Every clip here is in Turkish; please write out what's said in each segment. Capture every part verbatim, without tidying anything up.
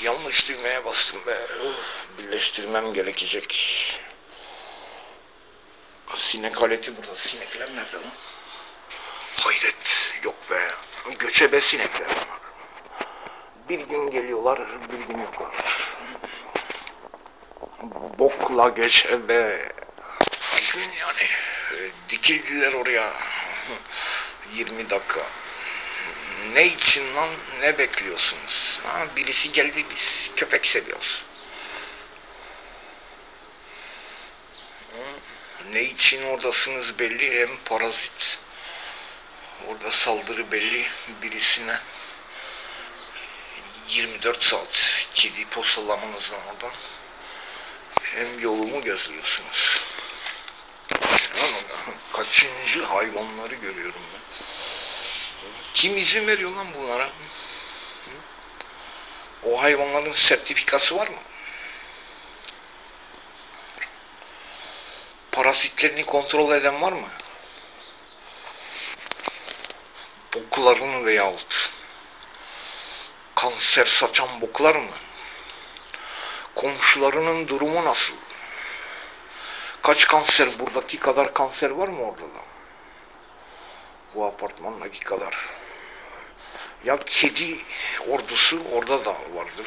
Yanlış düğmeye bastım be. Uf, birleştirmem gerekecek. Sinek aleti burada. Sinekler nerede lan? Hayret. Yok be. Göçebe sinekler bunlar. Bir gün geliyorlar, bir gün yoklar. Bokla göçebe. Yani dikildiler oraya. yirmi dakika. Ne için lan? Ne bekliyorsunuz? Ha, birisi geldi, biz köpek seviyoruz. Ne için oradasınız belli, hem parazit. Orada saldırı belli birisine. yirmi dört saat kedi postalamanızdan oradan. Hem yolumu gözlüyorsunuz. Kaçıncı hayvanları görüyorum ben. Kim izin veriyor lan bunlara? O hayvanların sertifikası var mı? Parazitlerini kontrol eden var mı? Bokların veyahut kanser saçan boklar mı? Komşularının durumu nasıl? Kaç kanser? Buradaki kadar kanser var mı orada da? Bu apartmandaki kadar. Ya kedi ordusu orada da vardır.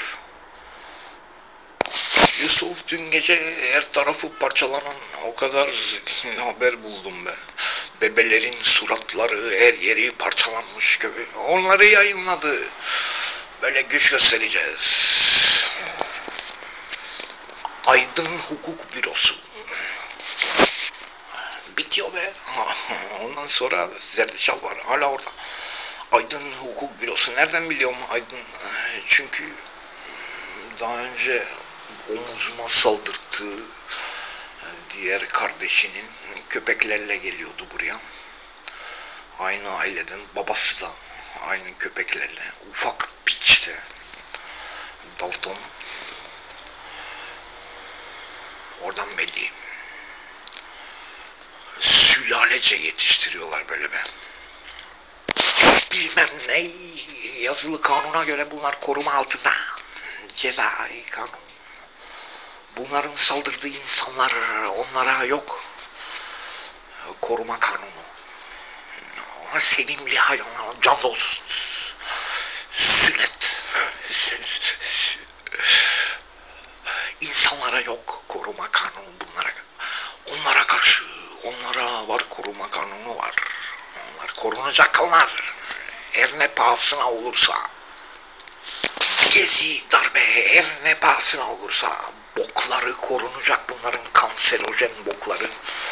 Yusuf, dün gece her tarafı parçalanan o kadar haber buldum ben. Bebelerin suratları, her yeri parçalanmış gibi. Onları yayınladı. Böyle güç göstereceğiz. Aydın Hukuk Bürosu. Bitiyor be. Ondan sonra Zerdeçal var. Hala orada. Aydın Hukuk Bürosu. Nereden biliyorum Aydın? Çünkü daha önce omuzuma saldırttığı diğer kardeşinin köpeklerle geliyordu buraya. Aynı aileden, babası da aynı köpeklerle. Ufak piç de. Dalton. Oradan belli. Sülalece yetiştiriyorlar böyle be. Bilmem ne, yazılı kanuna göre bunlar koruma altında. Cezai kanun. Bunların saldırdığı insanlar, onlara yok. Koruma kanunu. Sevimli hayvanlar, cazoz, sünnet. İnsanlara yok koruma kanunu bunlara. Onlara karşı, onlara var koruma kanunu var. Onlar korunacak onlar. Her ne pahasına olursa. Gezi, darbe, her ne pahasına olursa. Bokları korunacak bunların, kanserojen bokları.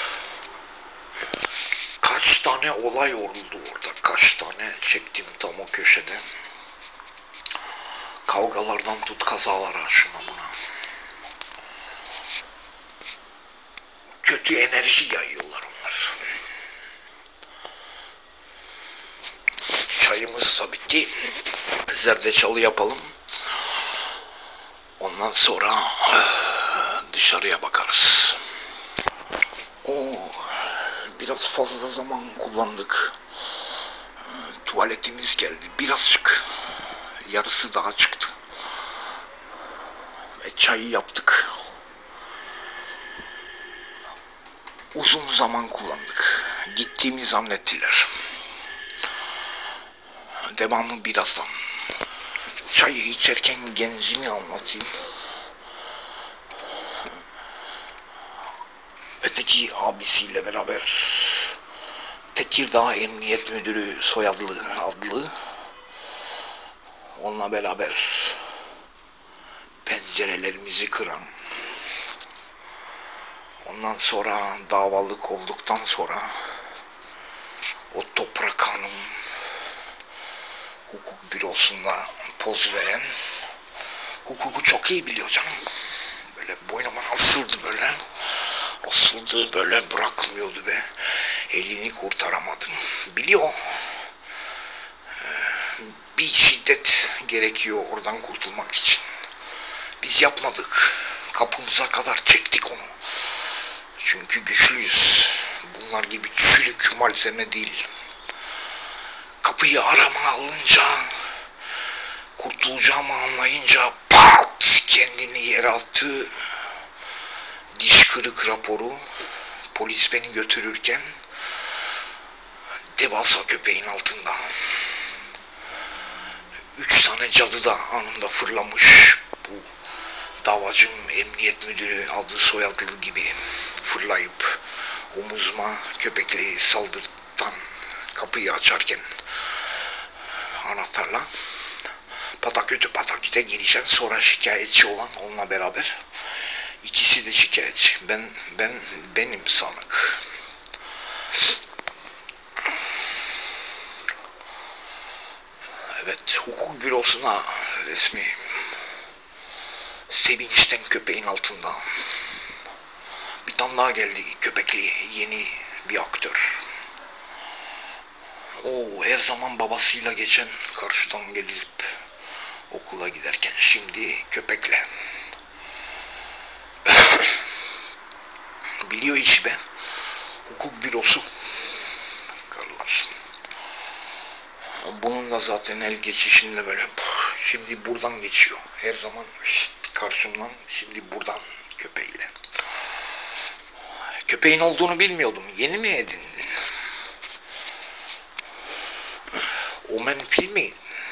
Kaç tane olay oldu orada. Kaç tane çektim tam o köşede. Kavgalardan tut kazalara, şuna buna. Kötü enerji yayıyorlar onlar. Çayımız da bitti. Zerdeçalı yapalım. Ondan sonra dışarıya bakarız. Oo, biraz fazla zaman kullandık. Tuvaletimiz geldi. Birazcık. Yarısı daha çıktı. Ve çayı yaptık. Uzun zaman kullandık. Gittiğimi zannettiler. Devamı birazdan. Çayı içerken genzini anlatayım. Öteki abisiyle beraber Tekirdağ Emniyet Müdürü soyadlı adlı, onunla beraber pencerelerimizi kıran, ondan sonra davalık olduktan sonra o toprak kanun hukuk bürosunda poz veren, hukuku çok iyi biliyor canım. Böyle boynuma asıldı böyle. Asıldı böyle, bırakmıyordu be. Elini kurtaramadım. Biliyor. Bir şiddet gerekiyor oradan kurtulmak için. Biz yapmadık. Kapımıza kadar çektik onu. Çünkü güçlüyüz. Bunlar gibi çürük malzeme değil. Kapıyı arama alınca, kurtulacağımı anlayınca PAM kendini yere attı. Diş kırık raporu. Polis beni götürürken devasa köpeğin altında. Üç tane cadı da anında fırlamış. Bu davacım, emniyet müdürü adı soyadlı gibi fırlayıp omuzuma köpekle saldırtan kapıyı açarken anahtarla patakütü pataküte girişen, sonra şikayetçi olan onunla beraber ikisi de şikayetçi. Ben ben benim sanık. Evet, hukuk bürosuna resmi sevinçten köpeğin altında. Bir tane daha geldi, köpekli yeni bir aktör. O her zaman babasıyla geçen, karşıdan gelip okula giderken, şimdi köpekle. Biliyor işi be. Hukuk bürosu. Karılar. Bunun da zaten el geçişinde böyle şimdi buradan geçiyor. Her zaman şşt, karşımdan, şimdi buradan köpeğiyle. Köpeğin olduğunu bilmiyordum. Yeni mi edindin? Omen filmi.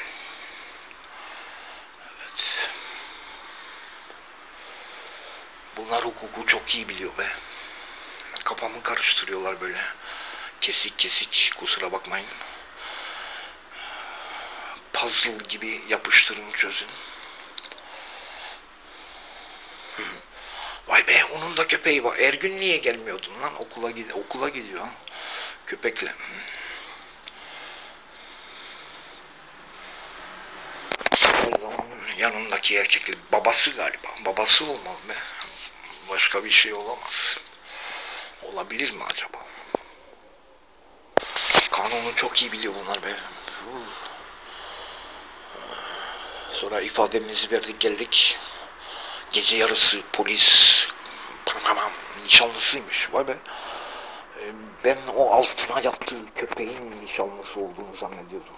Evet. Bunlar hukuku çok iyi biliyor be. Kafamı karıştırıyorlar böyle. Kesik kesik, kusura bakmayın. Puzzle gibi yapıştırın, çözün. Vay be, onun da köpeği var. Ergün niye gelmiyordun lan? Okula, gid okula gidiyor. Köpekle. Her zaman yanındaki erkekle. Babası galiba. Babası olmalı be. Başka bir şey olamaz. Olabilir mi acaba? Kanunu çok iyi biliyor bunlar be. Sonra ifademizi verdik, geldik. Gece yarısı polis tamam nişanlısıymış. Vay be. Ben o altına yattığı köpeğin nişanlısı olduğunu zannediyordum.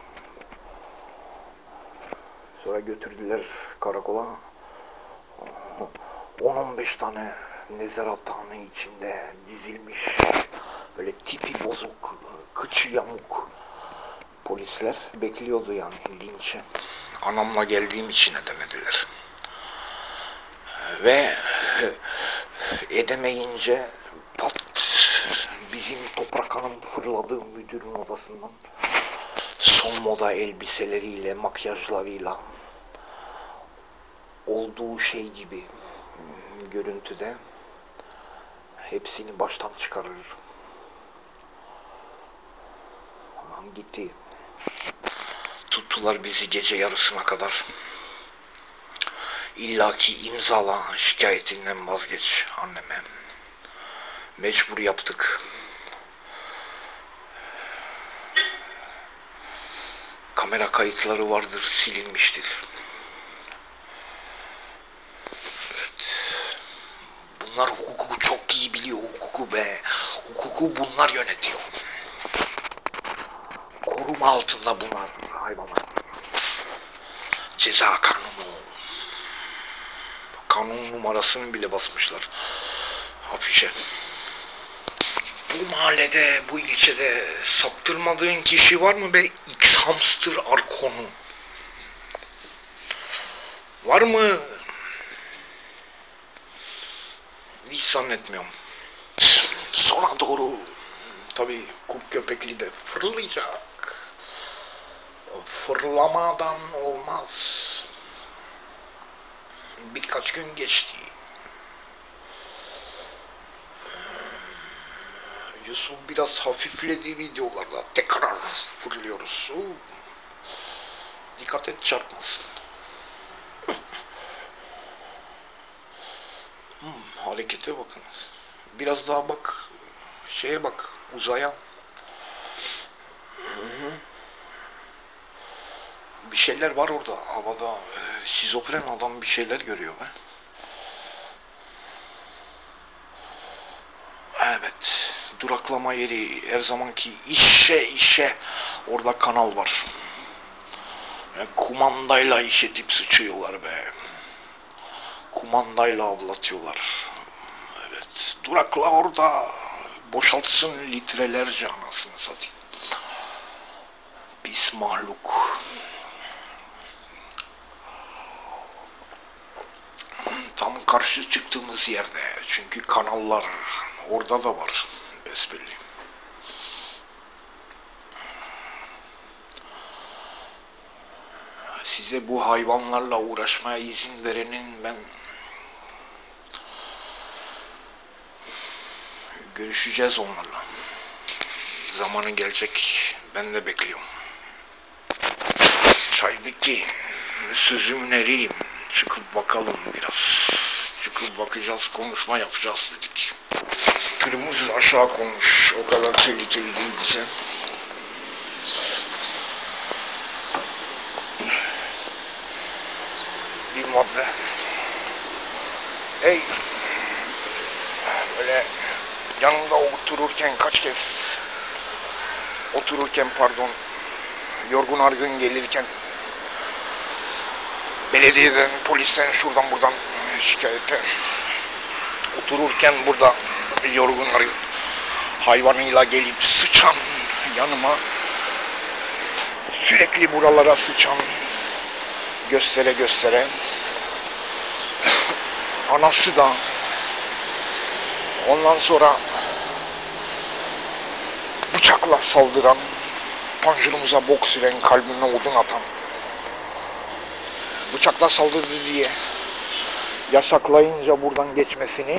Sonra götürdüler karakola. on on beş tane nezarethane içinde dizilmiş, böyle tipi bozuk, kıçı yamuk polisler bekliyordu yani linçe. Anamla geldiğim için edemediler. Ve edemeyince pat, bizim Toprak Hanım fırladı müdürün odasından. Son moda elbiseleriyle, makyajlarıyla, olduğu şey gibi görüntüde hepsini baştan çıkarır. Aman gitti. Tuttular bizi gece yarısına kadar. İllaki imzala, şikayetinden vazgeç anneme. Mecbur yaptık. Kamera kayıtları vardır, silinmiştir. Evet. Bunlar hukuku çok iyi biliyor, hukuku be. Hukuku bunlar yönetiyor. Koruma altında bunlar hayvanlar. Ceza kanunu. Kanun numarasını bile basmışlar afişe. Bu mahallede, bu ilçede saptırmadığın kişi var mı be? X-Hamster Arkonu. Var mı? Hiç zannetmiyorum. Sona doğru tabii kup köpekli de fırlayacak. Fırlamadan olmaz. Birkaç gün geçti. Yusuf biraz hafifledi videolarda. Tekrar fırlıyoruz. Oo. Dikkat et, çarpmasın. Hmm, harekete bakın. Biraz daha bak. Şeye bak. Uzaya. Hı-hı. Bir şeyler var orada havada. E, şizofren adam bir şeyler görüyor be. Evet. Duraklama yeri her zamanki işe işe. Orada kanal var. Yani kumandayla işetip sıçıyorlar be. kumandayla avlatıyorlar. Evet, durakla orada boşaltsın litrelerce, anasını satayım. Pis mahluk. Tam karşı çıktığımız yerde, çünkü kanallar orada da var besbelli. Size bu hayvanlarla uğraşmaya izin verenin ben görüşeceğiz onlarla. Zamanı gelecek. Ben de bekliyorum. Çaydaki sözümün eriyim. Çıkıp bakalım biraz. Çıkıp bakacağız, konuşma yapacağız dedik. Tırımız aşağı konmuş. O kadar tehlikeli değil bize. Bir madde. Hey. Böyle yanında otururken kaç kez otururken pardon yorgun argın gelirken belediyeden, polisten, şuradan buradan şikayette otururken burada yorgun argın hayvanıyla gelip sıçan yanıma, sürekli buralara sıçan, göstere göstere anası da, ondan sonra bıçakla saldıran, panjurumuza bok süren, kalbime odun atan, bıçakla saldırdı diye yasaklayınca buradan geçmesini,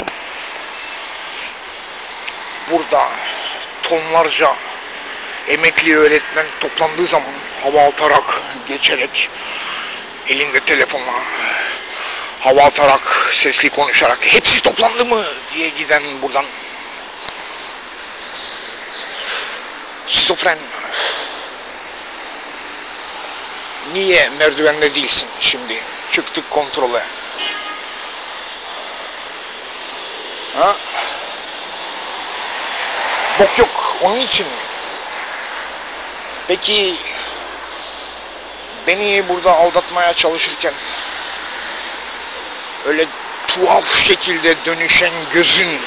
burada tonlarca emekli öğretmen toplandığı zaman hava atarak, geçerek, elinde telefonla hava atarak, sesli konuşarak hepsi toplandı mı diye giden buradan şizofren. Niye merdivende değilsin şimdi? Çıktık kontrole. Ha? Bok yok. Onun için mi? Peki beni burada aldatmaya çalışırken öyle tuhaf şekilde dönüşen gözün,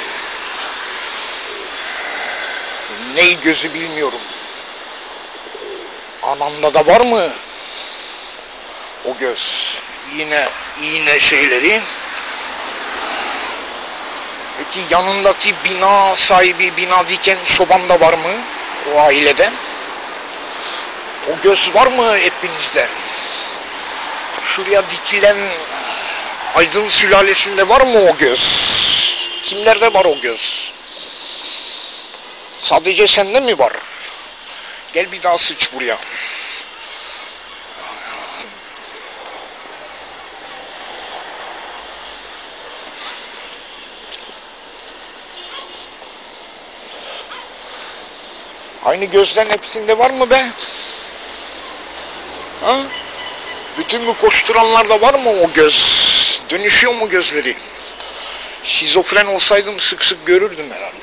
ney gözü bilmiyorum, ananda da var mı o göz? Yine iğne şeyleri. Peki yanındaki bina sahibi, bina diken çoban da var mı o ailede? O göz var mı hepinizde? Şuraya dikilen Aydın sülalesinde var mı o göz? Kimlerde var o göz? Sadece sende mi var? Gel bir daha sıç buraya. Aynı gözden hepsinde var mı be? Ha? Bütün bu koşturanlarda var mı o göz? Dönüşüyor mu gözleri? Şizofren olsaydım sık sık görürdüm herhalde.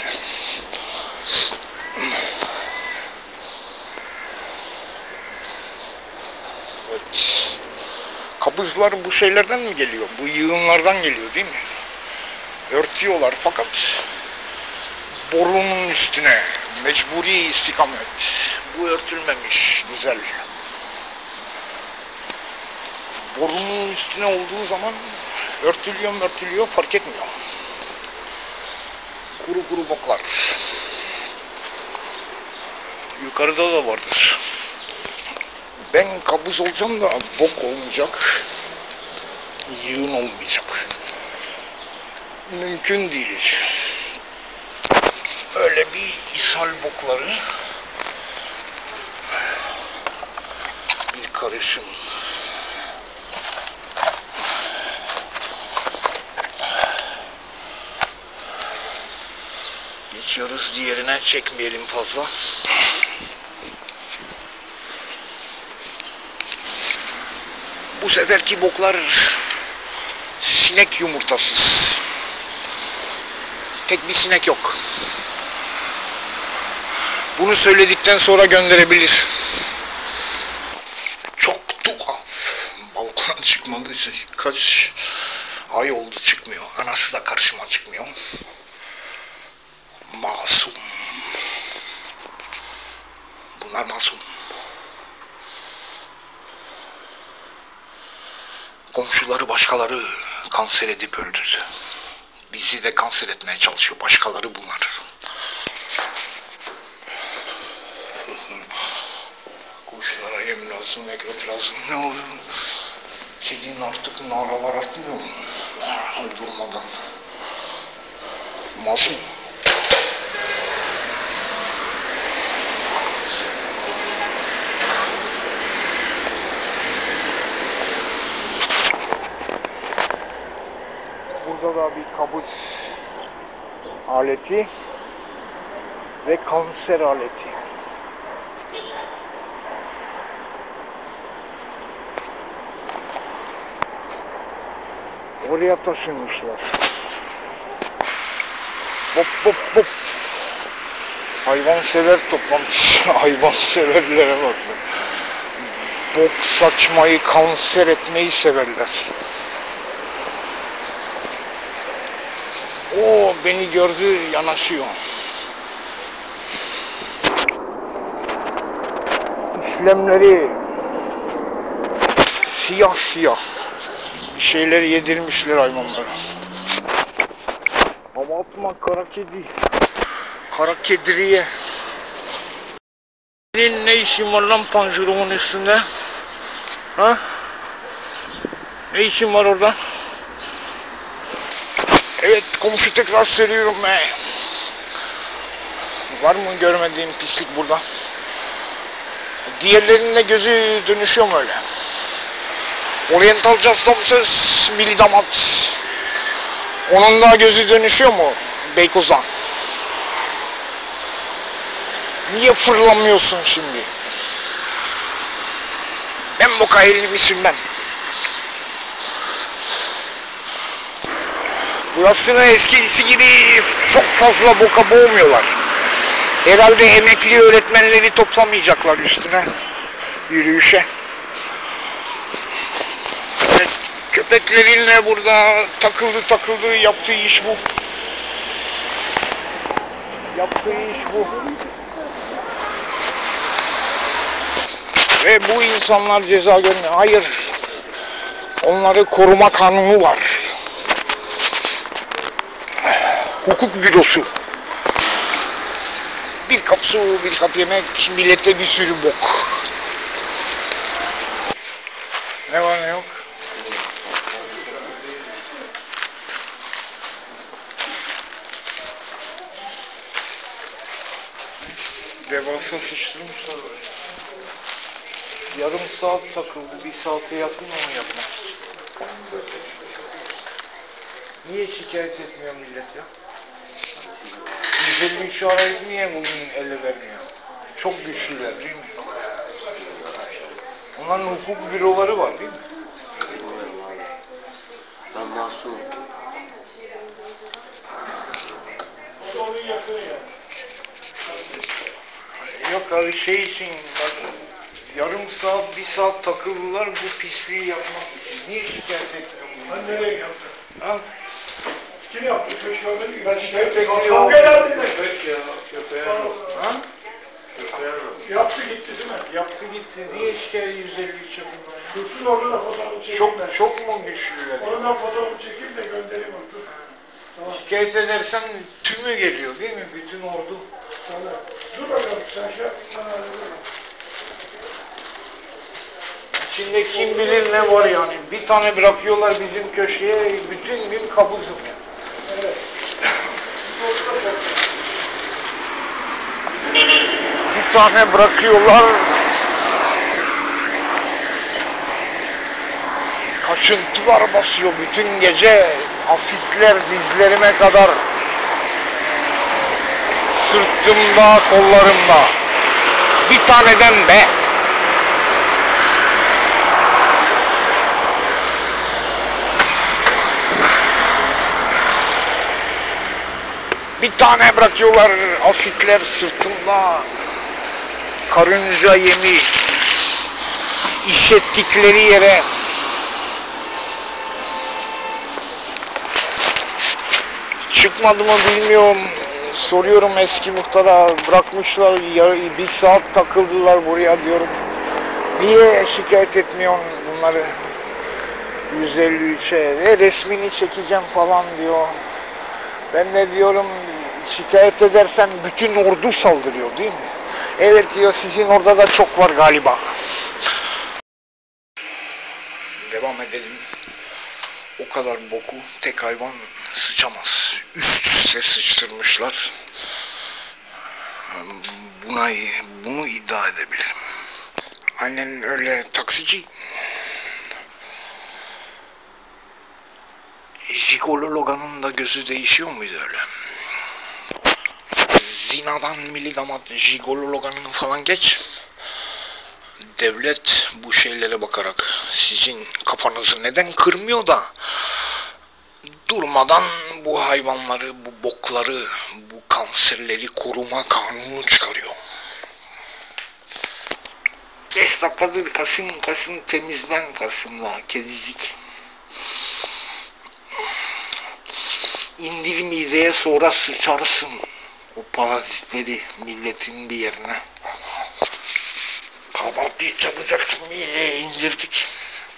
Evet. Kabızlar bu şeylerden mi geliyor? Bu yığınlardan geliyor değil mi? Örtüyorlar fakat borunun üstüne mecburi istikamet. Bu örtülmemiş, güzel. Borunun üstüne olduğu zaman örtülüyor örtülüyor fark etmiyor. Kuru kuru boklar. Yukarıda da vardır. Ben kabız olacağım da bok olmayacak. Yığın olmayacak. Mümkün değil. Öyle bir ishal bokları bir karışım. Geçiyoruz diğerine, çekmeyelim fazla. Bu seferki boklar sinek yumurtasız. Tek bir sinek yok. Bunu söyledikten sonra gönderebilir. Çok tuhaf. Balkona çıkmalıysa kaç Ay oldu çıkmıyor. Anası da karşıma çıkmıyor. Masum. Bunlar masum. Komşuları başkaları kanser edip öldürdü. Bizi de kanser etmeye çalışıyor başkaları bunlar. Kuşlara yem lazım, ekmek lazım. Ne oluyor? Kedinin artık naralar atmıyor mu? Durmadan. Masum. Burada da bir kabus aleti ve kanser aleti. Oraya taşınmışlar. Hop hop hop. Hayvansever toplantısı. Hayvanseverlere bak. Bok saçmayı, kanser etmeyi severler. O beni gördü, yanaşıyor. İşlemleri siyah siyah. Bir şeyler yedirmişler hayvanlara. Hava atma kara kedi. Kara kediriye. Senin ne işin var lan panjurumun üstünde? Ha? Ne işin var orada? Evet, komşu tekrar söylüyorum be. Var mı görmediğim pislik burada? Diğerlerinin de gözü dönüşüyor mu öyle? Oriental Justice Milli Damat. Onun da gözü dönüşüyor mu Beykoz'dan? Niye fırlamıyorsun şimdi? Ben boka elini misin ben? Burasını eskisi gibi çok fazla boka boğmuyorlar. Herhalde emekli öğretmenleri toplamayacaklar üstüne yürüyüşe. Evet, köpeklerinle burada takıldı takıldı yaptığı iş bu. Yaptığı iş bu. Ve bu insanlar ceza görmüyor. Hayır. Onları koruma kanunu var. Hukuk bürosu. Bir kap su, bir kap yemek, millete bir sürü bok. Ne var ne yok? Devasa sıçtırmışlar böyle. Yarım saat takıldı, bir saate yakın onu yapmak. Niye şikayet etmiyor millet ya? yüz elli üçü arayıp niye bugün ele vermiyor? Çok güçlüler değil mi? Onların hukuk büroları var değil mi? Ben masum. Yok abi şey için bak, yarım saat, bir saat takıldılar bu pisliği yapmak için. Niye şikayet etmiyor bunu? Ben nereye yaptım? Al. Kim yaptı? Köşk görmedi ki. Ben şikayet Köpek ettim. yok. Kavga ederdim de. Köpek ya, köpeğe bak. Ha? Köpeğe bak. Yaptı gitti değil mi? Yaptı gitti. Niye şikayet yüz elli üç yapıldı? Dursun orada da fotoğrafı çekeyim Çok, ben. çok mu güçlüler? Onun ben fotoğrafı çekeyim de göndereyim onu. Dur. Tamam. Şikayet edersen tümü geliyor değil mi? Bütün ordu. Tamam. Dur bakalım sen şey yap. Ben hallederim. İçinde kim bilir ne var yani. Bir tane bırakıyorlar bizim köşeye, bütün gün kabızım. Evet. Orada çok. Bir tane bırakıyorlar. Kaşıntılar basıyor bütün gece. Asitler dizlerime kadar. Sırtımda, kollarımda. Bir taneden be. Bir tane bırakıyorlar, asitler sırtımda. Karınca yemi işlettikleri yere çıkmadı mı bilmiyorum. Soruyorum eski muhtara, bırakmışlar, yarı, bir saat takıldılar buraya diyorum. Niye şikayet etmiyorsun bunları? yüz elli üçe e, resmini çekeceğim falan diyor. Ben de diyorum şikayet edersen bütün ordu saldırıyor değil mi? Evet diyor, sizin orada da çok var galiba. Devam edelim. O kadar boku tek hayvan sıçamaz. Üst üste sıçtırmışlar. Buna, bunu iddia edebilirim. Aynen öyle taksici. Jigolo Logan'ın da gözü değişiyor muydu öyle? Zinadan milidamat Jigolo Logan'ını falan geç. Devlet bu şeylere bakarak sizin kafanızı neden kırmıyor da durmadan bu hayvanları, bu bokları, bu kanserleri koruma kanunu çıkarıyor. beş dakikadır kasın kasın temizlen kasınla kedicik. İndir mideye, sonra sıçarsın o parazitleri milletin bir yerine. Kahvaltıyı çabucak mideye indirdik.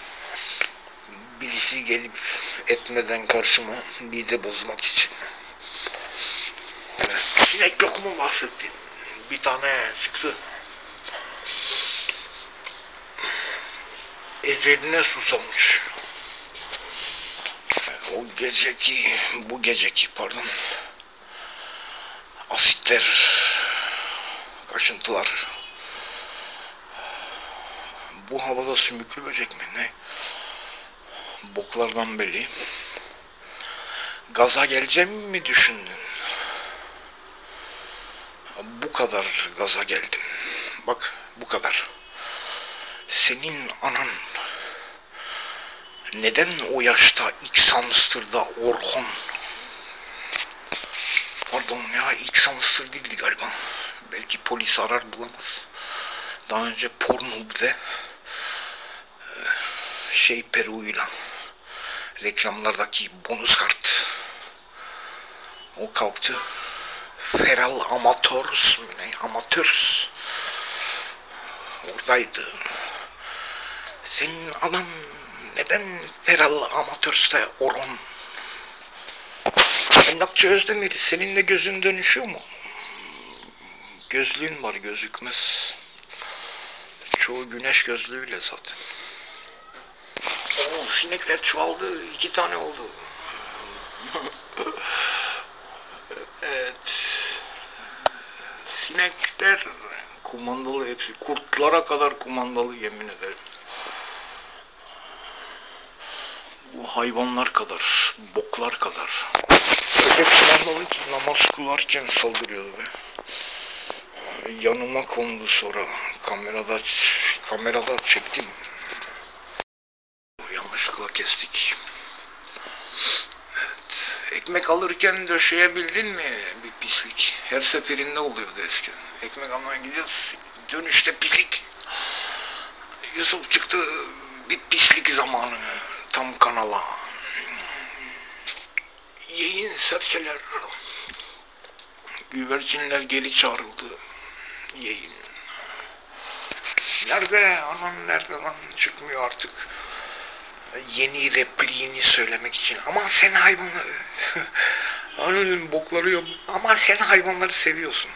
Birisi gelip etmeden karşıma mide bozmak için. Evet. Sinek yok mu bahsettin? Bir tane çıktı. Eceline susamış. O geceki, bu geceki pardon, asitler, kaşıntılar, bu havada sümüklü böcek mi ne? Boklardan belli. Gaza geleceğim mi düşündün? Bu kadar gaza geldim. Bak bu kadar. Senin anan neden o yaşta X Hamster'da Orhun? Pardon ya, X Hamster değildi galiba. Belki polis arar bulamaz. Daha önce Pornhub'de şey peruğuyla reklamlardaki bonus kart. O kalktı. Feral Amateurs mi ne? Amateurs. Oradaydı. Senin anan neden Feral Amateurs'te Orhun? Emlakçı Özdemir, senin de gözün dönüşüyor mu? Gözlüğün var, gözükmez. Çoğu güneş gözlüğüyle zaten. Oo, sinekler çoğaldı. İki tane oldu. Evet. Sinekler kumandalı hepsi. Kurtlara kadar kumandalı, yemin ederim. Bu hayvanlar kadar, boklar kadar. Öyle kumandalı ki namaz kılarken saldırıyordu be. Yanıma kondu sonra. Kamerada kamerada çektim. Yanlışlıkla kestik. Evet. Ekmek alırken döşeyebildin mi bir pislik? Her seferinde oluyordu eskiden. Ekmek almaya gideceğiz. Dönüşte pislik. Yusuf çıktı. Bir pislik zamanı. Tam kanala. Yayın serçeler. Güvercinler geri çağrıldı. Yayın. Nerede? Anan nerede lan? Çıkmıyor artık. Yeni repliğini söylemek için. Aman sen hayvanları. Ananın bokları yok. Aman sen hayvanları seviyorsun.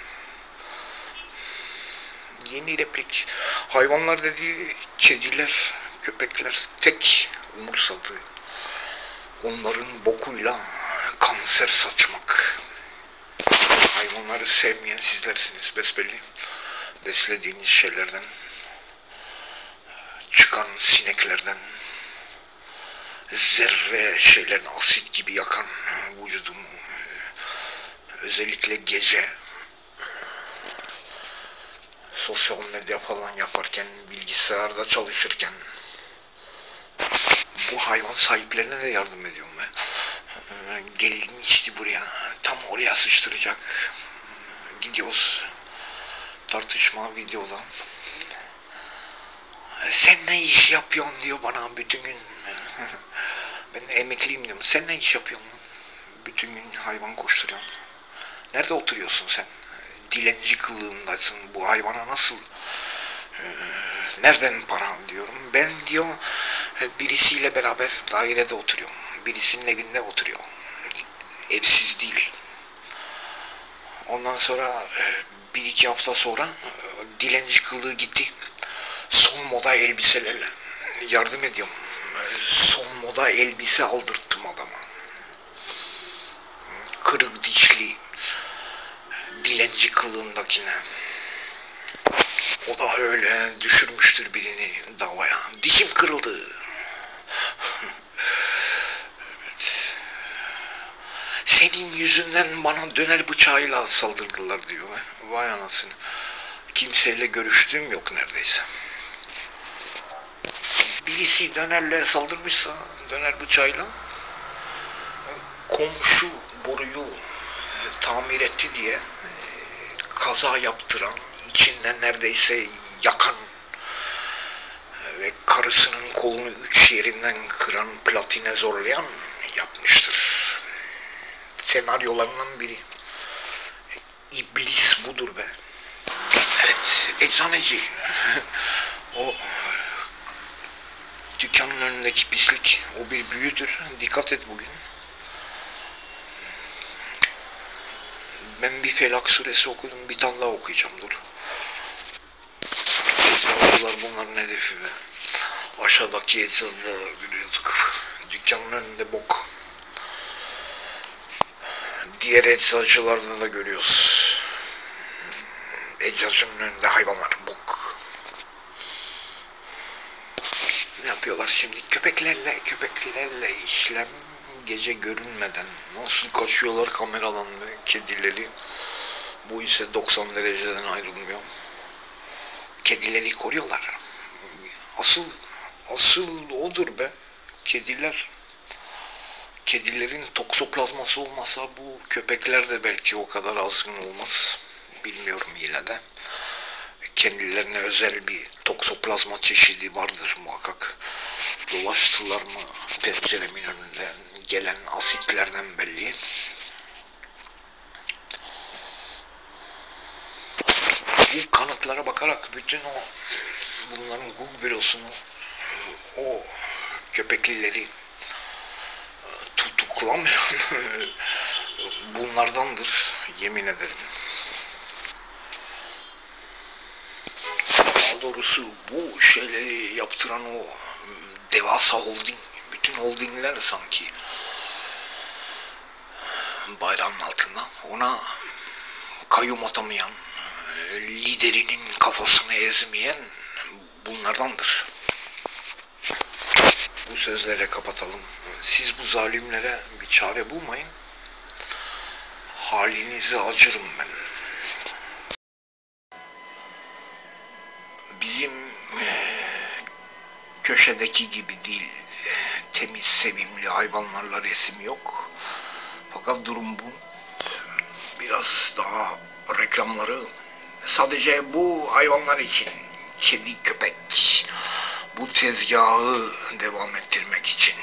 Yeni replik. Hayvanlar dediği kediler, köpekler tek umursadığı. Onların bokuyla kanser saçmak. Hayvanları sevmeyen sizlersiniz besbelli. Beslediğiniz şeylerden, çıkan sineklerden, zerre şeylerin asit gibi yakan vücudumu, özellikle gece sosyal medya falan yaparken, bilgisayarda çalışırken bu hayvan sahiplerine de yardım ediyorum ben. Gelmişti buraya, tam oraya sıçtıracak. Gidiyoruz tartışma videoda. Sen ne iş yapıyorsun diyor bana bütün gün. Ben emekliyim diyorum. Sen ne iş yapıyorsun? bütün gün hayvan koşturuyorsun. Nerede oturuyorsun sen? Dilenci kılığındasın. Bu hayvana nasıl e, nereden para diyorum. Ben diyor birisiyle beraber dairede oturuyorum. Birisinin evinde oturuyor. Evsiz değil. Ondan sonra bir iki hafta sonra dilenci kılığı gitti. Son moda elbiselerle yardım ediyorum. Son moda elbise aldırttım adama. Kırık dişli dilenci kılığındakine. O da öyle düşürmüştür birini davaya. Dişim kırıldı. Evet. Senin yüzünden bana döner bıçağıyla saldırdılar diyor. Vay anasını. Kimseyle görüştüğüm yok neredeyse. Birisi dönerle saldırmışsa, döner bıçağıyla, komşu boruyu tamir etti diye kaza yaptıran, içinden neredeyse yakan ve karısının kolunu üç yerinden kıran, platine zorlayan yapmıştır. Senaryolarından biri. İblis budur be. Evet, eczaneci. O dükkanın önündeki pislik, o bir büyüdür. Dikkat et bugün. Ben bir Felak suresi okudum, bir tane daha okuyacağım, dur. Eczacılar bunların hedefi be. Aşağıdaki eczacılar görüyorduk. Dükkanın önünde bok. Diğer eczacılarda da görüyoruz. Eczacının önünde hayvanlar bok. Ne yapıyorlar şimdi? Köpeklerle, köpeklerle işlem gece görünmeden nasıl kaçıyorlar kameradan ve kedileri. Bu ise doksan dereceden ayrılmıyor. Kedileri koruyorlar. Asıl asıl odur be. Kediler. Kedilerin toksoplazması olmasa bu köpekler de belki o kadar azgın olmaz. Bilmiyorum yine de. Kendilerine özel bir toksoplazma çeşidi vardır muhakkak. Dolaştılar mı penceremin önünden gelen asitlerden belli. Bu kanıtlara bakarak bütün o bunların hukuk bürosunu, o köpeklileri tutuklamıyor. Bunlardandır yemin ederim. Daha doğrusu bu şeyleri yaptıran o devasa holding, bütün holdingler sanki bayrağın altında, ona kayyum atamayan, liderinin kafasını ezmeyen bunlardandır. Bu sözlere kapatalım. Siz bu zalimlere bir çare bulmayın. Halinize acırım ben. Bizim köşedeki gibi değil, temiz, sevimli hayvanlarla resim yok. Fakat durum bu. Biraz daha reklamları sadece bu hayvanlar için, kedi, köpek, bu tezgahı devam ettirmek için.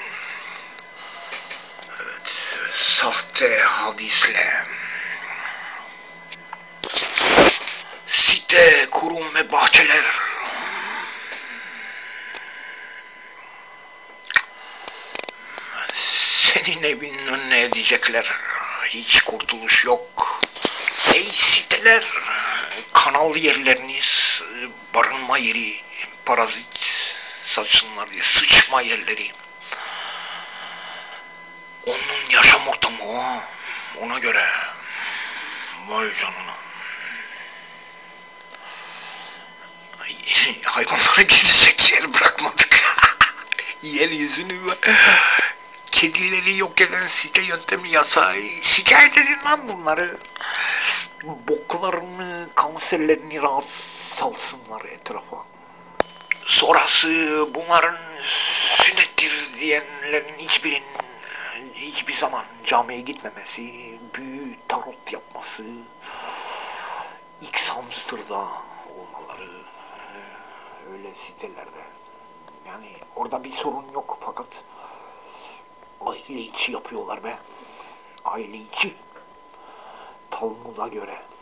Evet, sahte hadisle, site, kurum ve bahçeler, senin evinin önüne edecekler. Hiç kurtuluş yok. Ey siteler, kanal yerleriniz, barınma yeri, parazit saçsınlar diye, sıçma yerleri. Onun yaşam ortamı o. Ona göre. Vay canına. Hayvanlara gidecek yer bırakmadık. Yeryüzünü kedileri yok eden site yöntemi yasağı. Şikayet edin lan bunları. Boklarını, kanserlerini rahat salsınlar etrafa. Sonrası bunların sünnettir diyenlerin hiçbirinin hiçbir zaman camiye gitmemesi, büyü, tarot yapması, X hamster'da olmaları, öyle sitelerde. Yani orada bir sorun yok fakat aile içi yapıyorlar be. Aile içi. Talmud'a göre